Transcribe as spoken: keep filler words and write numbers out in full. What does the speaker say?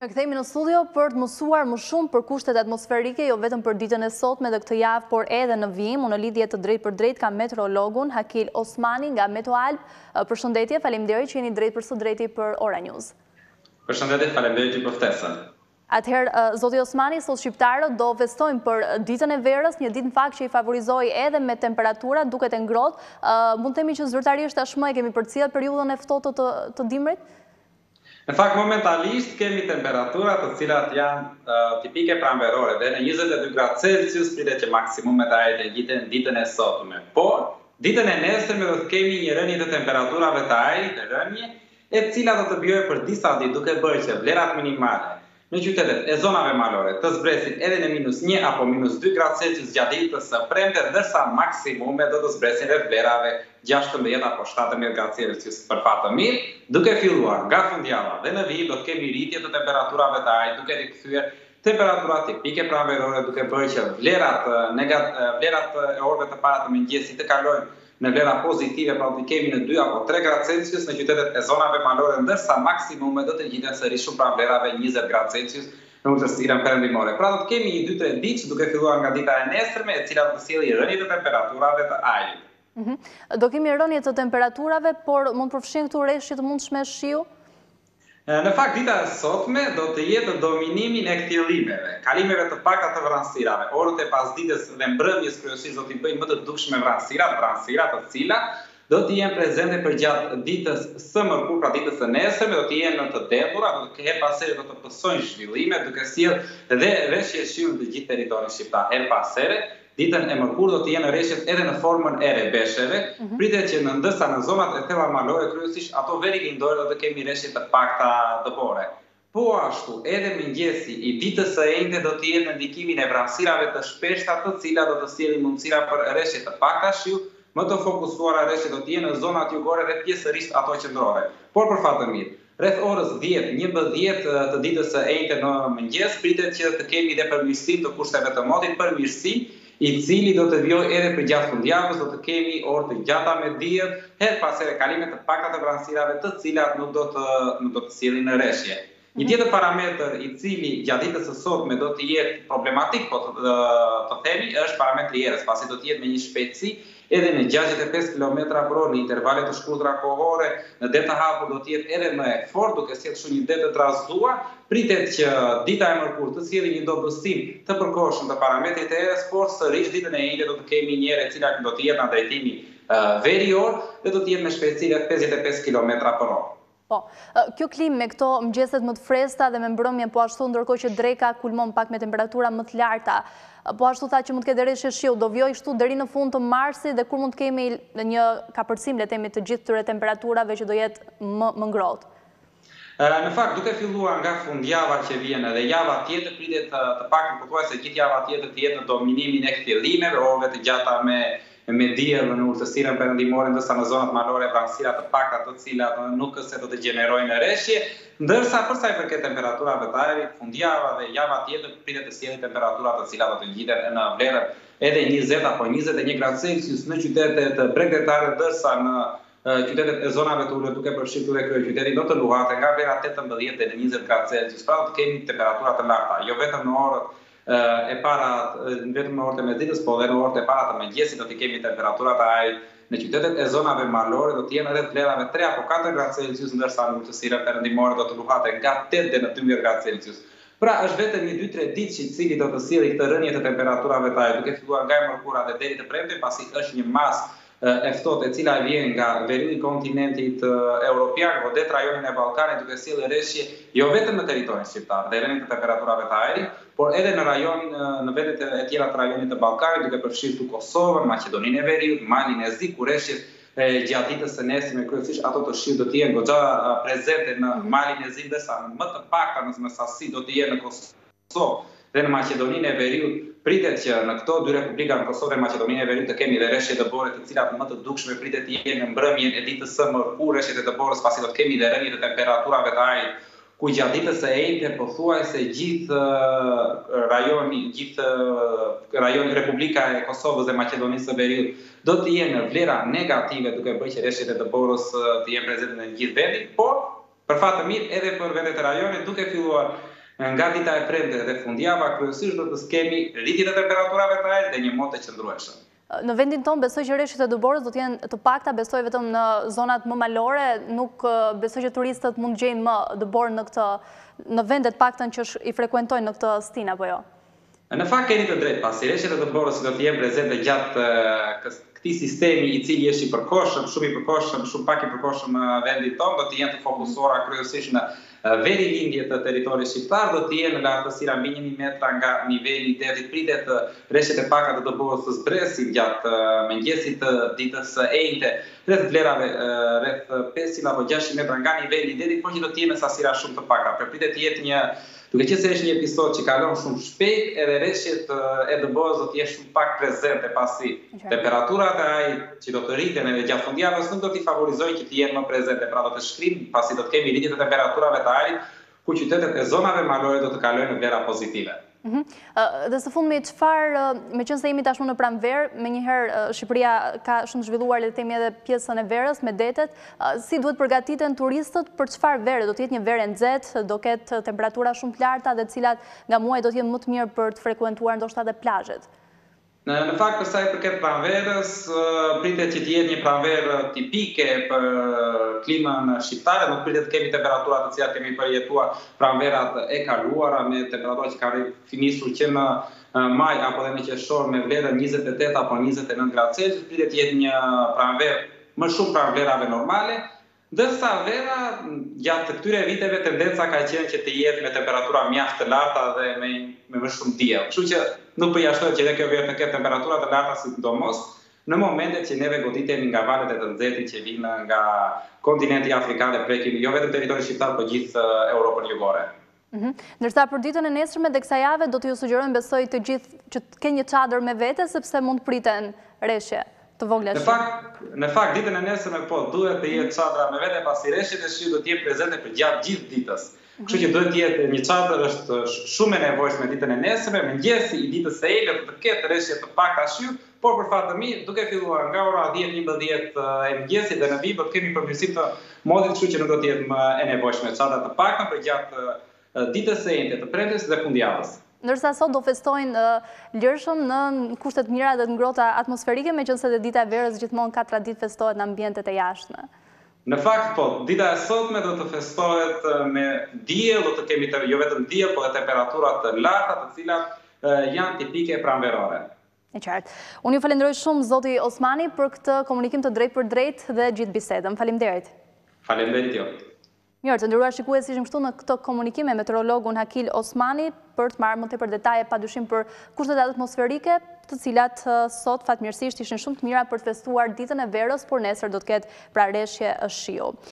Kthehemi në studio për të mësuar më shumë për kushtet atmosferike, jo vetëm për ditën e sotme dhe këtë javë, por edhe në vijim. Unë në lidhje të drejt për drejt kam meteorologun Hakil Osmani nga Meteoalb. Përshëndetje, faleminderit që jeni drejt për së drejti për Ora News. Përshëndetje, faleminderit për ftesën. Atëherë, zoti Osmani, sot shqiptarët do festojnë për ditën e verës, një ditë në fakt që i favorizoi edhe me temperatura, duket e ngrohtë. Mund të themi që zyrtarisht tashmë e kemi përcjell periudhën e ftohtë të, të dimrit? Në fakt, momentalisht kemi temperatura të cilat janë uh, tipike pranverore dhe në njëzet e dy gradë Celsius pritet që maksimumet e ajrit e ditën ditën e sotme. Por ditën e nesërme do të kemi një rënje të temperaturave të ajrit, rënje e cila do të vijojë për disa ditë duke bërë që vlerat minimale në qytetet e zonave malore të zbresin edhe në minus një apo minus dy gradë Celsius gjatë ditës së premte, ndërsa maksimumet do të zbresin rreth vlerave gjashtëmbëdhjetë apo shtatëmbëdhjetë gradë Celsius për fat të mirë, duke filluar nga fundjava dhe në vijim do të kemi rritje të temperaturave të ajrit, duke rikthyer temperaturat tipike pranverore, duke bërë që vlerat negat, vlerat e orëve të para të mëngjesit të kalojnë në vlera pozitive, pra do të kemi në dy apo tre gradë Celsius në qytetet e zonave malore, ndërsa maksimumet do të gjiten sërish shumë pranë vlerave njëzet gradë Celsius në ulësirën perëndimore. Pra do të kemi një dy tre ditë duke filluar nga dita e nesërme, e cila do të sjellë rënje të temperaturave të ajrit. Mm-hmm. Do kemi rënje të temperaturave, por mund përfshin këtu rreshje të mundshme shiu? Në fakt, dita e sotme do të jetë dominimin e ktjellimeve, kalimeve të pakta të vranësirave. Orët e pasdites dhe mbrëmjes kryesisht do t'i bëjnë më të dukshme vranësirat, vranësirat të cilat do të jenë prezente për gjatë ditës së mërkurë, pra ditës së nesërme, do të jenë në të debura, do të her pas here do të pësojnë zhvillime, duke sjellë dhe rreshje shiu në të gjithë territorin shqiptar. Her pas here, ditën e mërkurë do të jenë rreshjet edhe në formën e rebesheve, mm -hmm. pritet që në ndërsa në zonat e thella malore kryesisht ato veri lindore do të kemi rreshje të pakta dëbore. Po ashtu, edhe mëngjesi i ditës së enjte do të jetë në ndikimin e vranësirave të shpeshta, të cilat do të sjellin mundësira për rreshje të pakta shiu, më të fokusuara rreshje do të jenë në zonat jugore dhe pjesërisht ato qendrore. Por për fat të mirë, rreth orës dhjetë njëmbëdhjetë të ditës së enjte në mëngjes pritet që të kemi dhe përmirësim të kushteve të motit, përmirësim i cili do të vijojë edhe për gjatë fundjavës, do të kemi orë të gjata me diell, her pas here kalime të pakta të vranësirave, të cilat nuk do të nuk do të sjellin në rreshje. Një tjetër parametër i cili gjatë ditës së sotme do të jetë problematik, po të, të themi, është parametri i erës, pasi do të jetë me një shpejtësi edhe në gjashtëdhjetë e pesë kilometra për orë në intervale të shkurtra kohore, në det të hapur do të jetë edhe më e fortë, duke sjellë kështu një det të trazëduar. Pritet që dita e mërkurë të sjellë një dobësim të përkohshëm të parametrit të erës, por sërish ditën e enjte do të kemi një erë e cila do të jetë në drejtimi uh, verior dhe do të jetë me shpejtësi rreth pesëdhjetë e pesë kilometra për orë. Po, kjo klimë me këto mëngjeset më të freskëta dhe me mbrëmje po ashtu, ndërkohë që dreka kulmon pak me temperatura më të larta, po ashtu tha që mund të ketë rreshje shiu, do vijojë kështu deri në fund të marsit dhe kur mund të kemi një kapërcim le të themi të gjithë këtyre temperaturave që do jetë më, më ngrohtë. Në fakt, duke filluar nga fundjava që vjen dhe java tjetër pritet të, të paktën pothuajse gjithë java tjetër të jetë në dominimin e ktjellimeve, orëve të gjata me me diell në ulësirën perëndimore, ndërsa në zonat malore vranësira të pakta të cilat nuk se do të gjenerojnë rreshje, ndërsa për sa i përket temperaturave të ajrit, fundjava dhe java tjetër pritet të sjellë temperatura të cilat do të ngjiten në vlerë edhe njëzet apo njëzet e një gradë Celsius në qytetet bregdetare, ndërsa në qytetet e zonave të ulët duke përfshirë dhe kryeqytetin do të luhatë nga vlera tetëmbëdhjetë deri në njëzet gradë Celsius. Pra do të kemi temperatura të larta, jo vetëm në orët e para, vetëm në orët e mesditës, po edhe në orët e para të mëngjesit do të kemi temperaturat e ajrit në qytetet e zonave malore do të jenë rreth vlerave tre apo katër gradë Celsius, ndërsa në ulësirën perëndimore do të luhatë nga tetë deri në dymbëdhjetë gradë Celsius. Pra është vetëm një dy tre ditë që i cili do të sjellë këtë rënje të temperaturave të ajrit, duke filluar nga e mërkura dhe deri të premte, pasi është një masë e ftohtë e cila vjen nga veriu i kontinentit europian, godet rajonin e Ballkanit, duke sjellë rreshje jo vetëm në territorin shqiptar dhe rënje të temperaturave të ajrit, por edhe në rajon në vendet e tjera të rajonit të Ballkanit, duke përfshirë Kosovën, Maqedoninë e Veriut, Malin e Zi, ku rreshjet gjatë ditës së nesërme kryesisht ato të shiut do të jenë goxha prezente në Malin e Zi, ndërsa më të pakta në sasi do të jenë në Kosovë dhe në Maqedoninë e Veriut. Pritet që në këto dy republika, në Kosovë dhe Maqedoninë e Veriut, të kemi dhe rreshje dëbore të cilat më të dukshme pritet të jenë në mbrëmjen e ditës së mërkurë, rreshjet e dëborës, pasi do të kemi dhe rënje të temperaturave të ajrit, ku gjatë ditës së enjte pothuajse gjithë rajoni, gjithë rajoni Republika e Kosovës dhe Maqedonisë së Veriut do të jenë në vlera negative, duke bërë që rreshjet e dëborës të jenë prezente në gjithë vendin, por për fat të mirë edhe për vendet e rajonit, duke filluar nga dita e premte dhe fundjava, kryesisht do të kemi rritje të temperaturave të ajrit dhe një motë të qëndrueshme. Në vendin tonë besoj që rreshtet e Duborës do të jenë të pakta, besoj vetëm në zonat më malore, nuk besoj që turistët mund gjejnë më Duborë në këtë në vendet paktën që i frekuentojnë në këtë stinë apo jo. Në fakt keni të drejtë, pasi rreshtet e Duborës do të jenë prezente gjatë këtij sistemi i cili është i përkohshëm, shumë i përkohshëm, shumë pak i përkohshëm në vendin tonë, do të jenë të fokusuara kryesisht në veri lindje të territorit shqiptar, do të jenë në lartësira mbi një metra nga niveli i detit. Pritet rreshtet e pakta të Duborës të zbresin gjatë mëngjesit të ditës së enjte, rreth vlerave rreth pesëqind apo gjashtëqind metra nga niveli i detit, por që do të jenë me sasira shumë të pakta. Përpritet të jetë një Duke qenë se është një episod që kalon shumë shpejt, edhe rreshtet e Duborës do të jenë shumë pak prezente, pasi temperaturat e ajrit që do të rriten edhe gjatë fundjavës nuk do t'i favorizojnë që të jenë më prezente, pra do të shkrim, pasi do të kemi rritje të temperaturave të ajrit, ku qytetet e zonave malore do të kalojnë në vlera pozitive. Dhe së fundmi, çfarë, meqenëse se jemi tashmë në pranverë, menjëherë Shqipëria ka shumë zhvilluar le të themi edhe pjesën e verës me detet, si duhet përgatiten turistët për çfarë vere? Do të jetë një verë e nxehtë, do ketë temperatura shumë të larta dhe cilat nga muaj do të jenë më të mirë për të frekuentuar ndoshta edhe plazhet? Në fakt, për sa i përket pranverës, pritet që të jetë një pranverë tipike për klimën shqiptare, nuk pritet të kemi temperaturat të cilat kemi përjetuar pranverat e kaluara me temperaturat që kanë finisur që në maj apo dhe në qershor me vlerën njëzet e tetë apo njëzet e nëntë gradë Celsius, pritet të jetë një pranverë më shumë pranverave normale, ndërsa vera gjatë këtyre viteve tendenca ka qenë që të jetë me temperatura mjaft të larta dhe me me më shumë diell. Kështu që nuk përjashtohet që edhe kjo verë të ketë temperatura të larta sidomos në momentet që neve goditemi nga valet e të nxehtit që vinë nga kontinenti afrikan dhe prekin jo vetëm territorin shqiptar, por gjithë Europën jugore. Ndërsa për ditën e nesërme dhe kësaj jave do t'ju sugjerojmë besoj të gjithë që të kenë një çadër me vete sepse mund të priten rreshje të vogla. Në fakt, në fakt ditën e nesërme po duhet të jetë çadra me vete, pasi rreshjet e shiut do të jenë prezente për gjatë gjithë ditës. Kështu që duhet të jetë një çadër është shumë e nevojshme ditën e nesërme, mëngjesi i ditës së ejle do të ketë rreshje të pakta shiut, por për fat të mirë, duke filluar nga ora dhjetë njëmbëdhjetë e mëngjesit dhe në vit do të kemi përmirësim të modit, kështu që nuk do të jetë më e nevojshme çadra të pakta për gjatë ditës së enjte, të premtes dhe fundjavës. Ndërsa sot do festojnë lirshëm në kushte të mira dhe të ngrohta atmosferike, meqense dhe dita e verës gjithmonë ka traditë festohet në ambientet e jashtme. Në fakt, po, dita e sotme do të festohet me diell, do të kemi jo vetëm diell, por edhe temperatura të larta, të cilat janë tipike pranverore. E qartë. Unë ju falenderoj shumë zoti Osmani për këtë komunikim të drejtë për drejtë dhe gjithë bisedën. Faleminderit. Faleminderit ju. Mirë, të nderuar shikues, ishim këtu në këtë komunikim me meteorologun Hakil Osmani për të marrë më tepër detaje padyshim për kushtet atmosferike, të cilat sot fatmirësisht ishin shumë të mira për të festuar ditën e verës, por nesër do të ketë pra rreshje shiu.